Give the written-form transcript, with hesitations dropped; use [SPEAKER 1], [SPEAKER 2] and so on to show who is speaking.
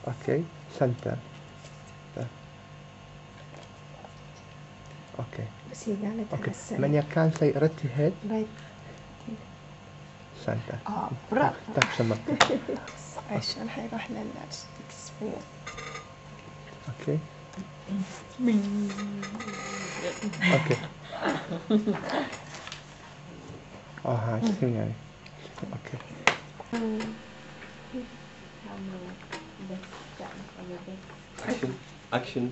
[SPEAKER 1] Okay, center. Okay.
[SPEAKER 2] بس هي قالت على
[SPEAKER 1] Okay.
[SPEAKER 2] السنة.
[SPEAKER 1] من يكان سيرت head
[SPEAKER 2] Right.
[SPEAKER 1] center.
[SPEAKER 2] برافو.
[SPEAKER 1] تخشمك.
[SPEAKER 2] عشان حيروح للسبير.
[SPEAKER 1] Okay. Okay. ها يعني. Okay.
[SPEAKER 3] Action.